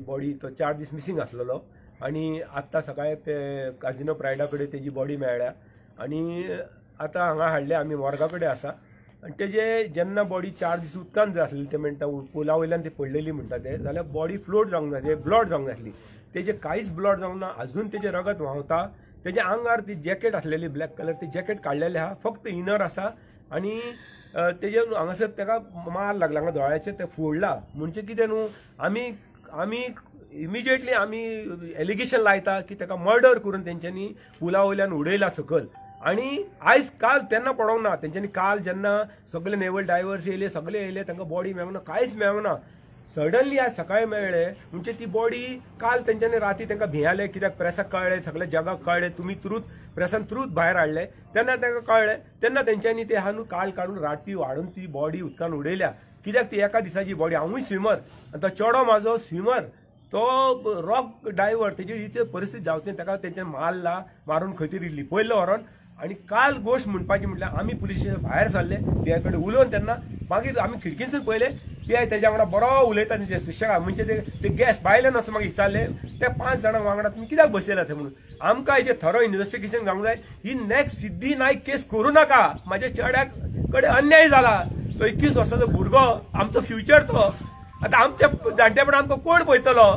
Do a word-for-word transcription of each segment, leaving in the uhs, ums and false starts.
Body तो चार दीस missing आसलेलो आणि आत्ता सकाळी ते काझिनो प्रायडा कडेन तेजी बॉडी मेळ्ळ्या आणि आतां हांगा हाडले आमी मोर्गा कडेन आसा आणि तेजे जेन्ना बॉडी चार दीस उदकान जाय आसली ते म्हणटा पुला वयल्यान ती पडलेली म्हणटा ते जाल्यार बॉडी फ्लोट जावंक जाय ब्लड जावंक जाय तेजे कांयच ब्लड जावंक ना अजून तेजे रगत व्हांवता तेजे आंगार ती जॅकेट आसलेली ब्लॅक कलर ती जॅकेट काडलेली आहा फक्त इनर आसा आणि तेजे हांगासर तेका मार लागला हांगा दोळ्याचेर ते फोडला म्हणजे कितें न्हू आमी आमी इमिजिएटली आमी एलिगेशन लायता की तेका मर्डर करून तेंच्यांनी पुला वयल्यान उडयला सकयल आणि आयज काल तेन्ना पडोंक ना तेंच्यांनी काल जेन्ना सगळे नेवल डायव्हर्स येयले सगळे येयले तांकां बॉडी मेळूंक ना कांयच मेळूंक ना सडनली आज सकाळी मेळ्ळे म्हणजे ती बॉडी काल तेंच्यांनी राती तांकां भियाले कित्याक प्रेसाक कळ्ळें सगळ्या जगाक कळ्ळें तुमी त्रूथ प्रेसान त्रूथ भायर हाडले तेन्ना तांकां कळ्ळें तेन्ना तेंच्यांनी ते हानू काल काडून राती वाडून ती बॉडी उदकान उडयल्या कित्याक ती एका दिसाची बॉडी हांवूय स्विमर आनी तो चेडो म्हाजो स्विमर तो रॉक डायव्हर तेजी इतली परिस्थिती जावची ताका तेंच्यानी मारला मारून खंय तरी लिपयल्लो व्हरोन आणि काल गोष्ट म्हणपाची म्हटल्यार आमी पुलीस स्टेशन भायर सरले पीआय कडेन उलोवन तेन्ना मागीर आमी खिडकीनसून पळयले पीआय तेज्या वांगडा बरो उलयता तेजे सुशेगाद म्हणजे ते गॅस बायलेन असो म्हाका विचारले ते पांच जाणां वांगडा तुमी कित्याक बसयला थंय म्हणून आमकां हेजें थरो इन्व्हेस्टिगेशन जावंक जाय ही नेक्स्ट सिद्धी नायक केस करूं नाका म्हाज्या चेड्याक कडेन अन्याय जाला तो एकवीस वर्साचो भुरगो आमचो फ्युचर तो आतां आमच्या जाणटेपण आमकां कोण पळयतलो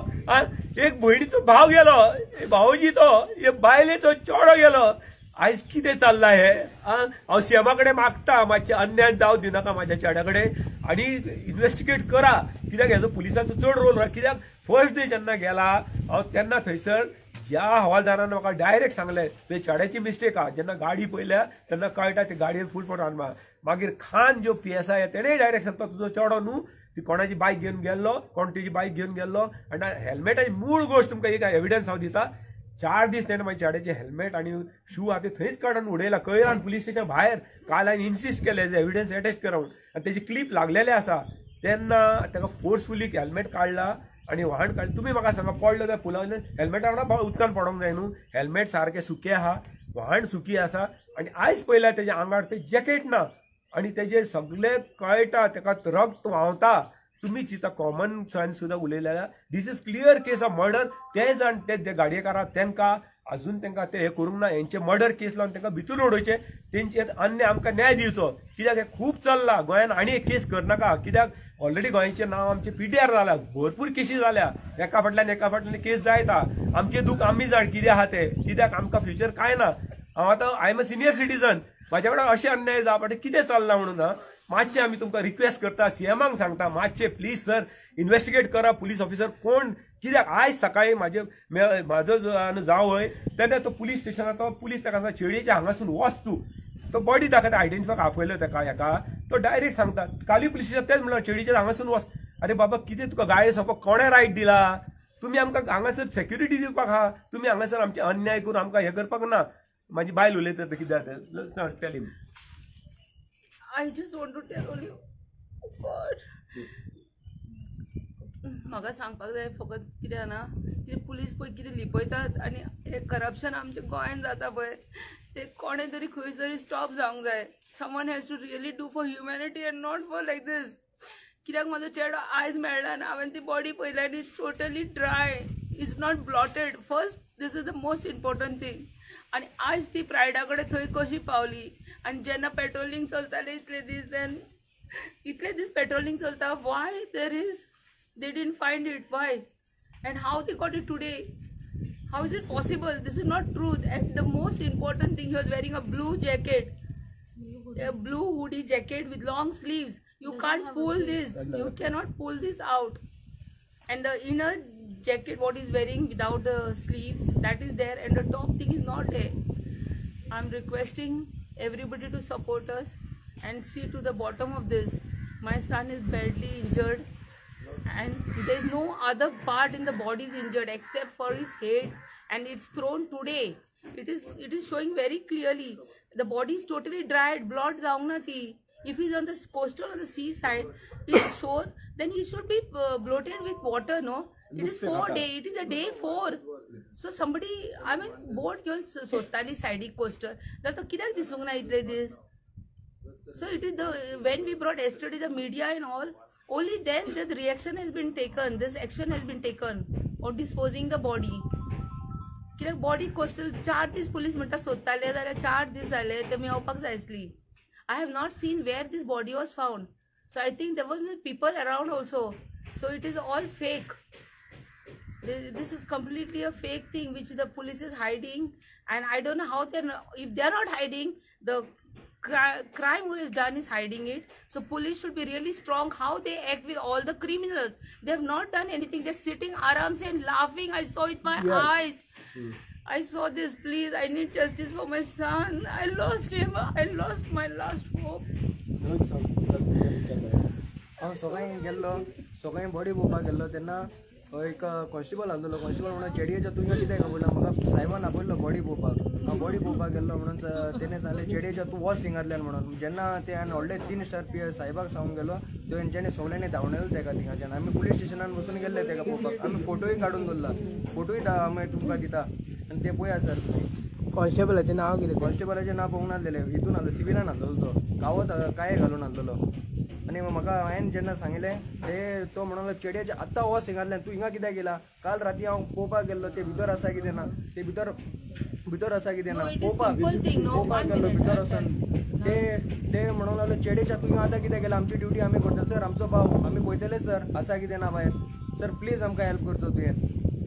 एक भयणीचो भाव गेलो भावजी तो एक बायलेचो चेडो गेलो आयज कितें चल्लां हे हांव सीएमा कडेन मागता मातशें अन्याय जावं दिनाका म्हाज्या चेड्या कडेन आनी इन्व्हेस्टिगेट करा कित्याक हेजो पुलिसांचो चड रोल कित्याक फर्स्ट डे जेन्ना गेला हांव तेन्ना थंयसर ज्या हवालदारान म्हाका डायरेक्ट सांगलें ते चेड्याची मिस्टेक आहा जेन्ना गाडी पळयल्या तेन्ना कळटा ते गाडयेन फूल फोटो हाडमा मागीर खान जो पी एस आय तेणेय डायरेक्ट सांगता तुजो चेडो न्हू ती कोणाची बायक घेवन गेल्लो कोण तेजी बायक घेवन गेल्लो आनी हेल्मेटाची मूळ गोश्ट तुमकां एक एविडन्स हांव दिता चार दीस तेन्ना म्हाज्या चेड्याचे हेल्मेट आनी शू आहा ते थंयच काडून उडयला कयरान पुलीस स्टेशन भायर काल हांवें इन्सिस्ट केलें एज एविडन्स अटॅच करा म्हूण आनी तेजी क्लिप लागलेले आसा तेन्ना ताका फोर्सफुली हेल्मेट काडला आनी व्हाण काडली तुमी म्हाका सांगा पडलो जाल्यार पुला वयल्यान हेल्मेटा वांगडा उदकान पडोंक जाय न्हू हेल्मेट सारकें सुकें आहा व्हाण सुकी आसा आनी आयज पळयल्यार तेज्या आंगार ते जॅकेट ना आनी तेजेर सगळें कळटा ताका रगत व्हांवता तुमी चिंता कॉमन सेन्स सुद्दां उलयल्या this is clear case of murder ते जाण ते गाडयेकारां तांकां अजून तांकां ते हे करूंक ना हेंचे मर्डर केस लावन तांकां भितून उडोवचे तेंचे अन्य आमकां न्याय दिवचो कित्याक हे खूब चल्ला गोंयान आनी एक केस करनाका कित्याक ऑलरेडी गोंयचें नांव आमचें पीटीआर जालां भरपूर केसी जाल्या एका फाटल्यान एका फाटल्यान केस जायता आमचें दूख आमी जाण कितें आहा ते कित्याक आमकां फ्युचर कांय ना हांव आतां I am a senior citizen म्हाज्या कडेन अशें अन्याय जावपा कितें चलना म्हणून मातशें आमी तुमकां रिक्वेस्ट करता सीएमाक सांगता मातशें प्लीज सर इन्व्हेस्टिगेट करा पुलीस ऑफिसर कोण कित्याक आयज सकाळी म्हाजे म्हाजो जावय तेन्ना तो पुलीस स्टेशनार तो पुलीस ताका चेडयेच्या हांगासून वच तूं तो बॉडी दाखयता आयडेंटिफाय आपयलो ताका हेका तो डायरेक्ट सांगता काली पुलीस स्टेशन तेच म्हणल्यार चेडयेच्या हांगासून वच अरे बाबा कितें तुका गाडी सोंपो कोणें रायट दिला तुमी आमकां हांगासर सेक्युरिटी दिवपाक आहा तुमी हांगासर आमचे अन्याय करून आमकां हे करपाक ना म्हाजी बायल उलयता कित्याक tell him I just want to tell all you, oh God. म्हाका सांगपाक जाय फकत कितें ना कितें पुलीस पळय कितें लिपयतात आनी हे करप्शन आमच्या गोंयान जाता पळय ते कोणें तरी खंय तरी स्टॉप जावंक जाय someone has to really do for humanity and not for like this कित्याक म्हाजो चेडो आयज मेळ्ळा आनी हांवें ती बॉडी पळयल्या आनी it's totally dry it's not bloated first this is the most important thing आनी आयज ती प्रायडा कडेन थंय कशी पावली आनी जेन्ना पेट्रोलिंग चलतालें इतले दीस देन इतले दीस पेट्रोलिंग चलता why there is they didn't find it why and how they got it today how is it possible this is not truth and the most important thing he was wearing a blue jacket a blue hoodie jacket with long sleeves you can't pull this you cannot pull this out and the inner jacket what is wearing without the sleeves that is there and the top thing is not there. I'm requesting everybody to support us and see to the bottom of this. My son is badly injured and there is no other part in the body is injured except for his head and it's thrown today. It is it is showing very clearly the body is totally dried blood जाऊंग ना ती if he's on the coastal on the seaside he is sure then he should be uh, bloated with water no it is four day it is a day four so somebody I mean boat घेऊन सोदताली सायडीक coastal जाल्यार तो कित्याक दिसूंक ना इतले दीस So it is the when we brought yesterday the media and all, only then the reaction has been taken, this action has been taken on disposing the body. कित्याक बॉडी कोस्टल चार दीस पुलीस म्हणटा सोदताले जाल्यार चार दीस जाले ते मेळपाक जाय आसली. I have not seen where this body was found. So I think there was people around also. So it is all fake. This is completely a fake thing which the police is hiding, and I don't know how they're, if they're not hiding, the crime who is done is hiding it. So police should be really strong how they act with all the criminals. They have not done anything. They're sitting aramse and laughing. I saw it with my yes. eyes. Mm. I saw this. Please, I need justice for my son. I lost him. I lost my last hope. सकाळी गेल्लो सकाळी body पळोवपाक गेल्लो तेन्ना एक constable आसलो. Constable म्हणून चेडयेच्या तुवें कितें खबर म्हाका सायबान आपयल्लो बॉडी पळोवपाक. हांव बॉडी पळोवपाक गेल्लो म्हणून तेणें सांगलें चेडयेच्या तूं वच हिंगांतल्यान म्हणून. जेन्ना ते हांवें व्हडले तीन स्टार पी एस सायबाक सांगूंक गेलो तेंच्यांनी सगळ्यांनी धांवडायलो तेका थिंगाच्यान. आमी पुलीस स्टेशनान वचून गेल्ले तेका पळोवपाक. आमी फोटोय काडून दवरला. फोटोय आमी तुमकां दिता आनी ते पळया सर. कॉन्स्टेबलाचें नांव कितें? कॉन्स्टेबलाचें नांव पळोवंक नासलेलें. हितून आहलो सिविलान आहलो तो गांवत काय घालून आहलो. आनी म्हाका हांवें जेन्ना सांगलें ते तो म्हणलो चेडयाचे आत्तां वच हिंगांतल्यान तूं हिंगा कित्याक गेला. काल राती हांव पळोवपाक गेल्लो ते भितर आसा कितें ना ते भितर भितर आसा कितें ना पळोवपाक पळोवपाक गेल्लो भितर आसन ते ते म्हणून लागलो चेडयेच्या तूं हिंगा आतां कित्याक गेला. आमची ड्युटी आमी करता सर. आमचो भाव आमी पळयतले सर आसा कितें ना भायर. सर प्लीज आमकां हेल्प करचो तुवें.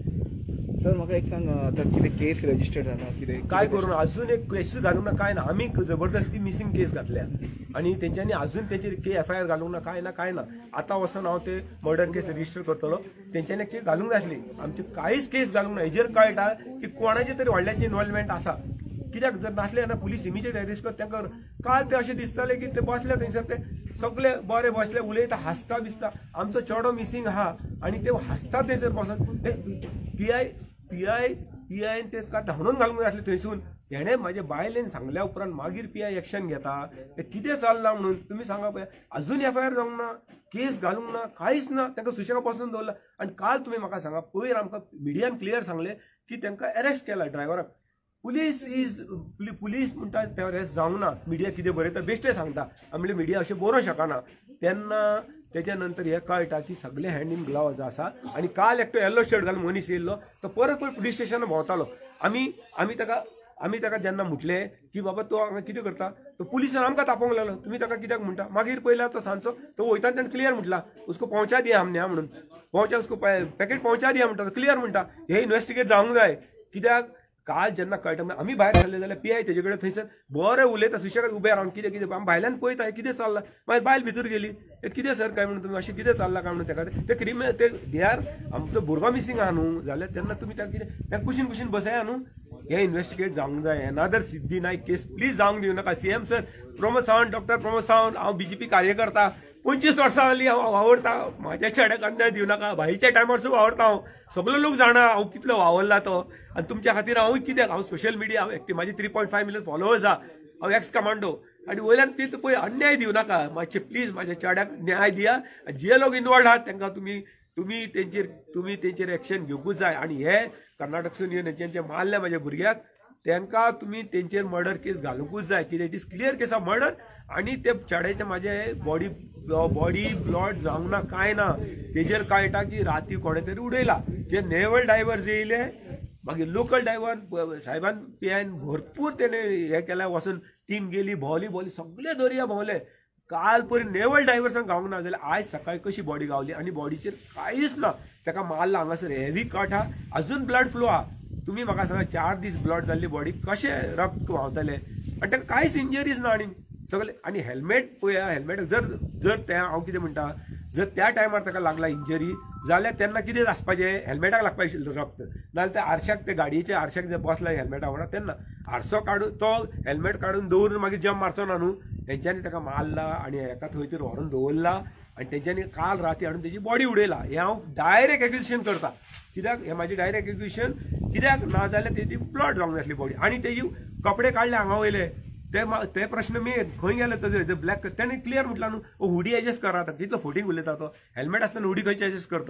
सर म्हाका एक सांग आतां कितें केस रजिस्टर जाला कितें काय करून अजून एक केस घालूंक ना काय ना. आमी जबरदस्ती मिसिंग केस घातल्या आणि त्यांच्यानी अजून तेचेर के एफ आय आर घालूंक ना काय ना काय ना. आतां वचून हांव ते मर्डर केस रजिस्टर करतलो. तेंच्यांनी एक घालूंक जाय आसली. आमची कांयच केस घालूंक ना. हेजेर कळटा की कोणाचे तरी व्हडल्याचे इन्वॉल्वमेंट आसा. कित्याक जर नासले जाल्यार पुलीस इमिजिएट अरेस्ट कर. तांकां काल ते अशें दिसताले की ते बसले थंयसर ते सगळे बरे बसले उलयता हांसता बिसता. आमचो चेडो मिसिंग आहा आणि ते हांसता थंयसर बसून. P I P I P I ताका धांवून घालूंक जाय आसलें थंयसून. हेणे म्हाजे बायलेन सांगल्या उपरांत मागीर पी आय एक्शन घेता. ते कितें चल्लां म्हणून तुमी सांगा पळय. अजून एफ आय आर जावंक ना केस घालूंक ना कांयच ना. तांकां सुशेगा बसून दवरला. आनी काल तुमी म्हाका सांगा पयर आमकां मिडियान क्लियर सांगलें की तांकां अरेस्ट केला ड्रायव्हराक. पुलीस इज पुलीस म्हणटा ते अरेस्ट जावंक ना. मिडिया कितें बरयता बेश्टें सांगता. आमले मिडिया अशें बरोवंक शकना. तेन्ना तेच्या नंतर हे कळटा की सगळे हँड इन ग्लावज आसा. आणि काल एकटो येल्लो शर्ट घालून मनीस येयल्लो तो परत परत पुलीस स्टेशनान भोंवतालो. आमी आमी ताका आमी ताका जेन्ना म्हटलें की बाबा तो हांगा कितें करता तो पुलिसान आमकां तापोवंक लागलो. तुमी ताका कित्याक म्हणटा. मागीर पयला तो सांजचो तो वयता तेणें क्लियर म्हटला उसको पहुंचा दिया हमने म्हणून. पहुंचा उसको पॅकेट पहुंचा दिया म्हणटा. क्लियर म्हणटा हे इन्व्हेस्टिगेट जावंक जाय. कित्याक काल जेन्ना कळटा आमी भायर सरले जाल्यार पी आय तेजे कडेन थंयसर बरें उलयता सुशेगाद उबे रावन कितें कितें आमी भायल्यान पळयता कितें चल्लां. मागीर बायल भितर गेली कितें सर काय म्हणून तुमी अशें कितें चल्लां काय म्हणून ताका ते क्रिमिनल ते दे आर आमचो भुरगो मिसिंग आहा न्हू जाल्यार तेन्ना तुमी ताका कितें ताका कुशीन कुशीन बसया न्हू. हे इन्व्हेस्टिगेट जावंक जाय. अनादर सिद्धी नायक केस प्लीज जावंक दिवं नाका. CM sir Pramod Sawant doctor Pramod Sawant हांव बीजेपी कार्यकर्ता पंचवीस वर्सां जालीं हांव वावरता. म्हाज्या चेड्याक अन्याय दिवं नाका. भाईच्या टायमार सुद्दां वावरता हांव. सगळे लोक जाणा हांव कितलो वावरला तो. आनी तुमच्या खातीर हांव कित्याक हांव सोशल मिडिया हांव एक्टिव्ह म्हाजे three point five million followers आहा. हांव एक्स कमांडो आनी वयल्यान ती पळय अन्याय दिवं नाका. मातशें प्लीज म्हाज्या चेड्याक न्याय दिया. जे लोक इनवॉल्ड आहात तांकां तुमी तुमी तेंचेर तुमी तेंचेर एक्शन घेवंकूच जाय. आनी हे कर्नाटकसून येवन हेंचे मारले म्हाज्या भुरग्याक तांकां तुमी तेंचेर मर्डर केस घालूंकूच जाय. कित्याक it is clear case of murder. आनी ते चेड्याचे म्हाजे बॉडी बॉडी ब्लड जावंक ना कांय ना. तेजेर कळटा की राती कोणे तरी उडयला. जे नेवल डायव्हर्स येयले मागीर लोकल डायव्हर साहेबान पी आयन भरपूर तेणे हे केल्या वचून टीम गेली भोंवली भोंवली सगळे दर्या भोंवले. काल परी नेवल डायव्हर्सांक गावंक ना जाल्यार आयज सकाळी कशी बॉडी गावली आनी बॉडीचेर कांयच ना. ताका मारला हांगासर हेवी कट आहा अजून ब्लड फ्लो आहा. तुमी म्हाका सांगा चार दीस ब्लड जाल्ली बॉडी कशें रक्त व्हांवतले आनी ताका कांयच इंजरीज ना. आनी सगळे आनी हेल्मेट पळया हेल्मेट जर जर ते हांव कितें म्हणटा जर त्या टायमार ताका लागला इंजरी जाल्यार तेन्ना कितें आसपाचें हेल्मेटाक लागपाचें रक्त. नाजाल्यार त्या आरशाक ते गाडयेच्या आरशाक जर बसला हेल्मेटा वांगडा तेन्ना आरसो काडून तो हेल्मेट काडून दवरून मागीर जंप मारचो ना न्हू. तेंच्यांनी ताका मारला आनी एका थंय तर व्हरून दवरला आनी तेंच्यांनी काल राती हाडून तेजी बॉडी उडयला. हे हांव डायरेक्ट एक्युजेशन करता. कित्याक हे म्हाजें डायरेक्ट एक्युजेशन. कित्याक ना जाल्यार तेजी ब्लड जावंक नासली बॉडी. आनी तेजी कपडे काडले हांगा वयले ते ते प्रश्न मी खंय गेले तर ब्लॅक तेणें क्लियर म्हटला न्हू हुडी एडजस्ट करा. कितलो फोटींग उलयता तो हेल्मेट आसतना हुडी खंयची एडजस्ट करतलो.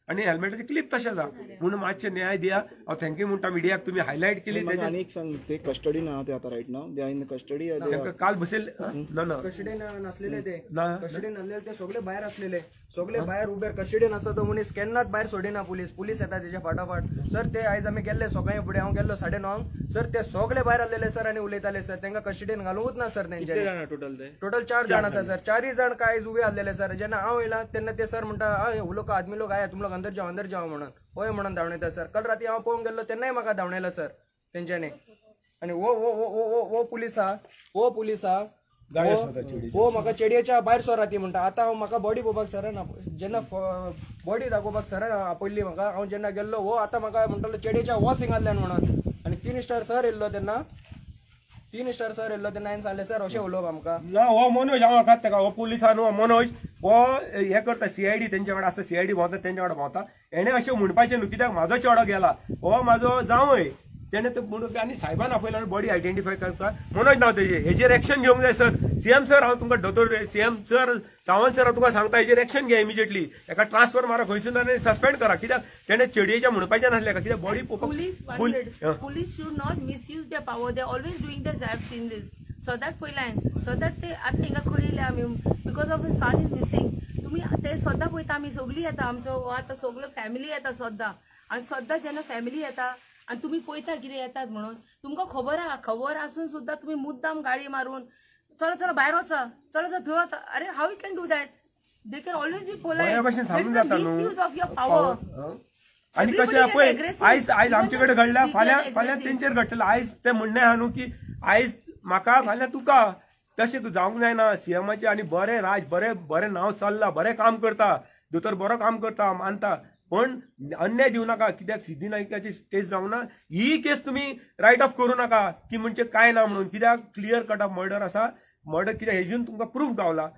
आणि हेल्मेटाची क्लिप तशेंच आहा म्हणून मातशें न्याय दिया हांव थँक्यू म्हणटा मिडियाक तुमी हायलायट केली म्हाका आनी एक सांग ते कस्टडीन आहा ते आतां right now they are in custody तांकां काल बसयले ना ना कस्टडीन नसलेले ते ना. कस्टडीन नसलेले ते सगळे भायर असलेले सगळे भायर उबे कस्टडीन आसता तो मनीस केन्नाच भायर सोडिना पुलीस पुलीस येता तेच्या फाटाफाट सर ते आयज आमी गेल्ले सगळे फुडें हांव गेल्लो साडे णवांक सर ते सगळे भायर आसलेले सर आनी उलयताले सर तांकां कस्टडीन घालूंकच ना सर तेंच्यांनी टोटल ते टोटल चार जाण आसा सर चारय जाण काय उबे आसलेले सर जेन्ना हांव येयला तेन्ना ते सर म्हणटा हय वो लोक आदमी लोक आया तुम लोग अंदर जाओ अंदर जाओ म्हणून होय म्हणून धांवणयता सर काल राती हांव पळोवंक गेल्लो तेन्नाय म्हाका धांवणयला सर तेंच्यांनी आनी वो वो वो वो वो पुलीस आहा वो पुलीस आहा गाड्यो सोदता चेडीचे. हो म्हाका चेडयेच्या भायर सर राती म्हणटा आतां हांव म्हाका बॉडी पळोवपाक सराना जेन्ना बॉडी दाखोवपाक सराना आपयल्ली म्हाका हांव जेन्ना गेल्लो हो आतां म्हाका म्हणटालो चेडयेच्या हो सिंगांतल्यान म्हणून आनी तीन स्टार सर येयल्लो तेन्ना तीन स्टार सर येयल्लो तेन्ना हांवें सांगलें सर अशें उलोवप आमकां ना हो मनोज हांव वळखात ताका हो पुलिसान हो मनोज हो हे करता सीआयडी तेंच्या कडेन आसता सीआयडी भोंवता तेंच्या कडेन भोंवता हेणे अशें म्हणपाचें न्हू कित्याक म्हाजो चेडो गेला हो म्हाजो जावय तेणे ते म्हणून आनी सायबान आपयला बॉडी आयडेंटिफाय करता मनोज नांव तेजें हेजेर एक्शन घेवंक जाय सर सीएम सर हांव तुमकां दोतोर सीएम सर सावंत सर हांव तुका सांगता हेजेर एक्शन घे इमिजिएटली एका ट्रान्सफर मारा खंयसून आनी सस्पेंड करा कित्याक तेणे चेडयेच्या म्हणपाचें नासलें का कित्याक body Police wanted. Police should not misuse their power. They're always doing this. I've seen this. सदांच पयल्यान सदांच ते आतां हिंगा खंय येयले आमी because of son is missing तुमी ते सदां पळयता आमी सगळीं येता आमचो आतां सगळो फॅमिली येता सद्दां आनी सद्दां जेन्ना फॅमिली येता आनी तुमी पळयता कितें येतात म्हणून तुमकां खबर आहा खबर आसून सुद्दां तुमी मुद्दाम गाडी मारून चलो चलो भायर वचा चलो चलो थंय वचा अरे how you can do that they can always be बऱ्या भशेन सांगूंक जाता न्हू. मिसयूज ऑफ युअर पॉवर आनी Everybody कशें पळय get aggressive. आयज आयज आमचे कडेन घडला We get फाल्यां aggressive. फाल्यां तेंचेर घडटलें आयज ते म्हणणें आहा न्हू की आयज म्हाका फाल्यां तुका तशें जावंक जायना सीएमाचें आनी बरें राज बरें बरें नांव चल्लां बरें काम करता दोतोर बरो काम करता मानता पण अन्याय दिवं नाका कित्याक सिद्धी नायकाची केस जावंक ना ही केस तुमी रायट ऑफ करूं नाका की म्हणजे काय ना म्हणून कित्याक क्लियर कट ऑफ मर्डर आसा मर्डर कित्याक हेजून तुमकां प्रूफ गावला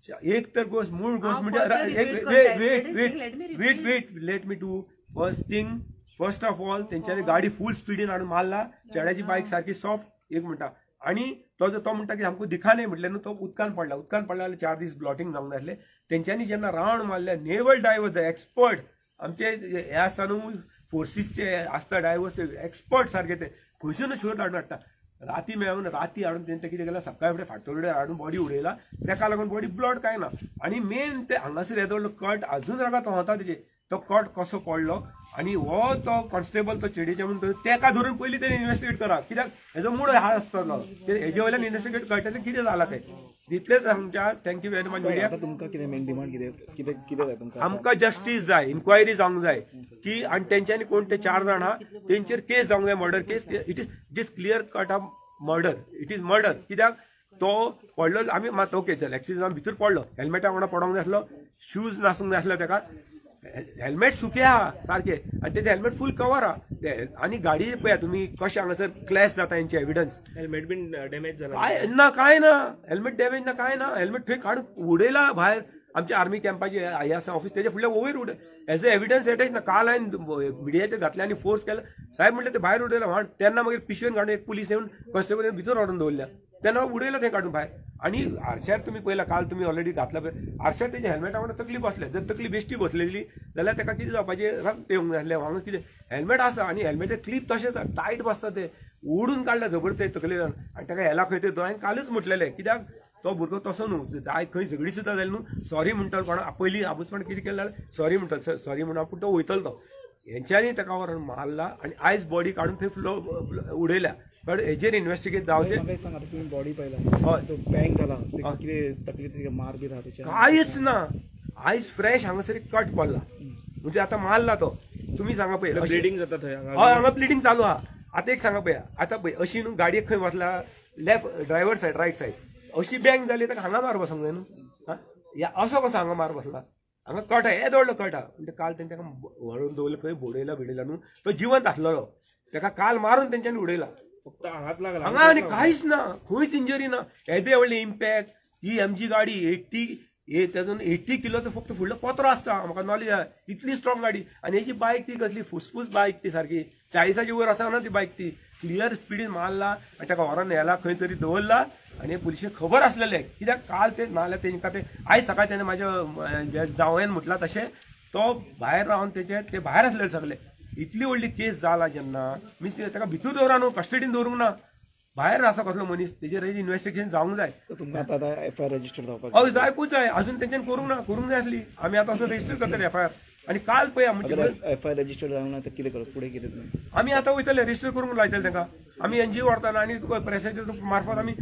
एक तर गोष्ट मूळ गोष्ट हांव म्हणजे further एक repeat वेट करतां. Wait Let wait me repeat. Wait wait let me to first thing first of all तेंच्यांनी गाडी फुल स्पिडीन हाडून मारला चेड्याची बायक सारखी सॉफ्ट एक म्हणटा आणि तो जो तो म्हणटा की आमकां दिखा नाही म्हटल्यार न्हू तो उदकान पडला उदकान पडला जाल्यार चार दीस ब्लॉटिंग जावंक नासलें तेंच्यांनी जेन्ना रावंड मारले नेवल डायव्हर्स द एक्सपर्ट आमचे हे आसता न्हू फोर्सीसचे आसता डायव्हर्स एक्सपर्ट सारखे ते खंयसून शोध हाडून हाडटा राती मेळून राती हाडून तेंचे कितें केलें सकाळी फुडें फातोरडे हाडून बॉडी उडयला तेका लागून बॉडी ब्लड काय ना आनी मेन ते हांगासर येदो कट अजून रागात होता तेजे तो कट कसो पडलो आणि हो तो कॉन्स्टेबल तो चेडीचे म्हणून तेका धरून पयलीं तेणी इन्व्हेस्टिगेट करा कित्याक हेजो मूळ हा आसतलो हेजे वयल्यान इन्व्हेस्टिगेट कळटलें कितें जालां तें इतलेंच आमच्या थँक्यू व्हेरी मच मिडिया आतां तुमकां कितें मेन डिमांड कितें कितें कितें जाय तुमकां आमकां जस्टीस जाय इन्क्वायरी जावंक जाय की आणि तेंच्यांनी कोण ते चार जाण आहा तेंचेर केस जावंक जाय murder case it is it is clear cut of murder it is murder कित्याक तो पडलो आमी मात ओके चल एक्सिडेंटान भितर पडलो हेल्मेटा वांगडा पडोंक जाय आसलो शूज नासूंक जाय आसलो तेका हेल्मेट सुके आहा सारखे आणि तेजे हेल्मेट फुल कवर आहा आणि गाडी पळया तुम्ही कशें हांगासर क्लॅश जाता हेंचे एविडन्स हेल्मेट बीन डॅमेज जाला काय ना काय ना हेल्मेट डॅमेज ना काय ना हेल्मेट थंय काडून उडयला भायर आमच्या आर्मी कॅम्पाचे हे आसा ऑफिस तेजे फुडल्या वयर उडय एज अ एविडन्स एटेच ना काल हांवें मिडियाचेर घातले आनी फोर्स केला साहेब म्हणले ते भायर उडयला म्हण तेन्ना मागीर पिशवेन काडून एक पुलीस येवन कॉन्स्टेबल भितर हाडून दवरल्या तेन्ना उडयला थंय काडून भायर आणि आरशार तुम्ही पळयला काल तुम्ही ऑलरेडी घातला पळय आरशार तेजे हेल्मेटा वांगडा तकली बसल्या जर तकली बेश्टी बसलेली जाल्यार तेका कितें जावपाचें रक्त येवंक जाय आसलें हांगा कितें हेल्मेट आसा आनी हेल्मेटे क्लिप तशेंच टायट बसता ते ओडून काडला जबरदस्त तकलेन आनी ताका हेला खंय ते हांवें कालूच म्हटलेलें कित्याक तो भुरगो तसो न्हू आयज खंय झगडी सुद्दां जाली न्हू सॉरी म्हणटलो कोणा पयलीं आपूसपण कितें केलें जाल्यार सॉरी म्हणटलो सॉरी म्हणून पूण तो वयतलो तो हेंच्यांनी ताका व्हरून मारला आनी आयज बॉडी काडून थंय फ्लो उडयल्या पण हेजेर इन्व्हेस्टिगेट जावचें म्हाका एक सांग आतां तुमी बॉडी पळयला हय तो बँक जाला तेका कितें तकलेक मार बी आहा तेच्या कांयच ना आयज फ्रेश हांगासर एक कट पडला म्हणजे आतां मारला तो तुमी सांगा पळय ब्लिडिंग जाता थंय हय हांगा ब्लिडिंग चालू आहा आतां एक सांगा पळया आतां पळय अशी न्हू गाडयेक खंय वचला left driver side right side अशी बँक जाली ताका हांगा मार बसोंक जाय न्हू या असो कसो हांगा मार बसला हांगा कट आहा येदो व्हडलो कट आहा म्हणजे काल तेंच्यानी व्हरून दवरलो खंय बोडयला बिडयला न्हू तो जिवंत आसलेलो तेका काल मारून तेंच्यांनी उडयला फक्त हात लागला हांगा आनी कांयच ना खंयच इंजरी ना येदे व्हडले इम्पॅक्ट ही आमची गाडी एट्टी हे तातूंत एट्टी किलोचो फक्त फुडलो पत्रो आसता म्हाका नॉलेज आहा इतली स्ट्रॉंग गाडी आनी हेची बायक ती कसली फुसफूस बायक ती सारकी चाळीसाची वयर आसा ना ती बायक ती क्लियर स्पिडीन मारला आनी ताका व्हरोन न्हेला खंय तरी दवरला आनी पुलिशेक खबर आसलेलें कित्याक काल ते नाल्यार तेंकां ते आयज सकाळी तेणें म्हाज्या जावयान म्हटलां तशें तो भायर रावन तेचे ते भायर आसले सगळे इतली व्हडली केस जाला जेन्ना मिस ताका भितूर दवरा न्हू कस्टडीन दवरूंक ना भायर आसा कसलो मनीस तेजेर इन्व्हेस्टिगेशन जावंक जाय तुमकां आतां आतां एफ आय आर रजिस्टर जावपाक हय जायकूच जाय अजून तेंच्यान करूंक ना करूंक जाय आसली आमी आतां असो रजिस्टर करतले एफ आय आर आणि काल पळया म्हणजे एफ आय आर रजिस्टर जावंक ना तर कितें करप फुडें कितें तुमी आमी आतां वयतले रजिस्टर करूंक लायतले तांकां आमी एनजीओ व्हरतले आनी प्रेसाच्या मार्फत आमी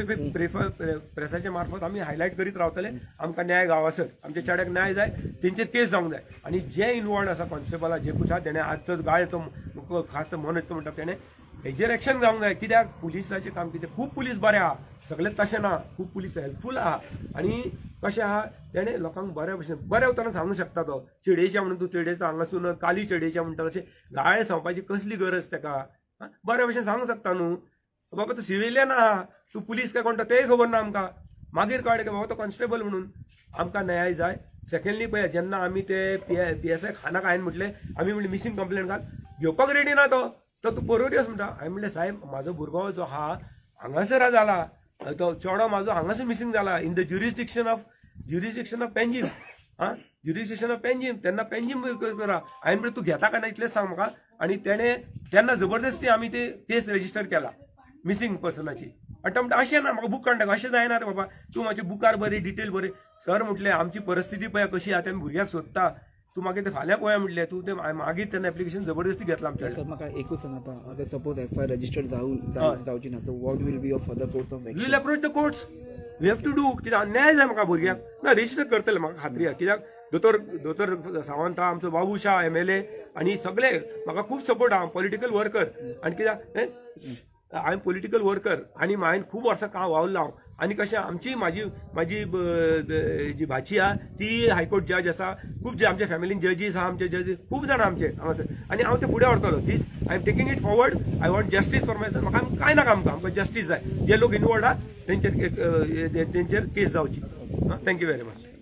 प्रेसाच्या मार्फत आमी हायलायट करीत रावतले आमकां न्याय गांवासर आमच्या चेड्याक न्याय जाय तेंचेर केस जावंक जाय आणि जे इनवॉल्ड आसा कॉन्स्टेबला जे कुठा तेणें आज तो गाळ तो खास मनोज तो म्हणटा तेणें हेजेर एक्शन जावंक जाय कित्याक पुलिसाचें काम कितें खूब पुलीस बरें आहा सगळें तशें ना खूब पुलीस हेल्पफूल आहा आणि कशें आहा तेणें लोकांक बऱ्या भशेन बऱ्या उतरान सांगूंक शकता तो चेडयेच्या म्हणून तूं चेडयेचो हांगासून काली चेडयेच्या म्हणटा तशें गाळे सांगपाची कसली गरज ताका बऱ्या भशेन सांगूंक शकता न्हू बाबा तूं सिव्हिलियन आहा तूं पुलीस काय कोणता तेय खबर ना आमकां मागीर कळ्ळें की बाबा तो कॉन्स्टेबल म्हणून आमकां न्याय जाय सेकंडली पळया जेन्ना आमी ते पी पी एस आय खानाक हांवें म्हटलें आमी म्हणलें मिसींग कंप्लेन घाल घेवपाक रेडी ना तो तो तूं परवरियस म्हणटा हांवें म्हणलें साहेब म्हाजो भुरगो जो आहा हांगासर जाला तो चेडो म्हाजो हांगासर मिसींग जाला in the jurisdiction of jurisdiction of Panjim uh jurisdiction of Panjim तेन्ना पेंजीम करा हांवें म्हणलें तूं घेता काय ना इतलेंच सांग म्हाका आनी तेणें तेन्ना जबरदस्ती आमी ते केस रजिस्टर केला मिसींग पर्सनाची आतां म्हणटा अशें ना म्हाका बूक काडटा अशें जायना रे बाबा तूं म्हाजे बुकार बरी डिटेल बरी सर म्हटलें आमची परिस्थिती पळय कशी आहा तें भुरग्याक सोदता तूं मागीर ते फाल्यां पळया म्हटलें तू ते मागीर तेन्ना एप्लिकेशन जबरदस्ती घेतला आमच्या सर म्हाका एकूच सांग आतां अगर suppose F I R register जावं जावची ना तर what will be of further course of we will approach the courts we have to do कित्याक न्याय जाय म्हाका भुरग्याक ना रजिस्टर करतले म्हाका खात्री आहा कित्याक दोतोर दोतोर सावंत आहा आमचो Babu Shah M L A आनी सगळे म्हाका खूब सपोर्ट आहा पॉलिटिकल वर्कर आनी कित्याक हांवें पॉलिटिकल वर्कर आनी हांवें खूब वर्सां काम वावरलो हांव आनी कशें आमची म्हाजी म्हाजी जी भाची आहा ती हायकोर्ट जज आसा खूब जे आमच्या फॅमिलीन जजीस आहा आमचे जजीस खूब जाणां आमचे हांगासर आनी हांव ते फुडें व्हरतलो this I am taking it forward I want justice for my म्हाका कांय नाका आमकां आमकां जस्टीस जाय जे लोक इनवॉल्ड आहा तेंचेर तेंचेर केस जावची थँक्यू व्हेरी मच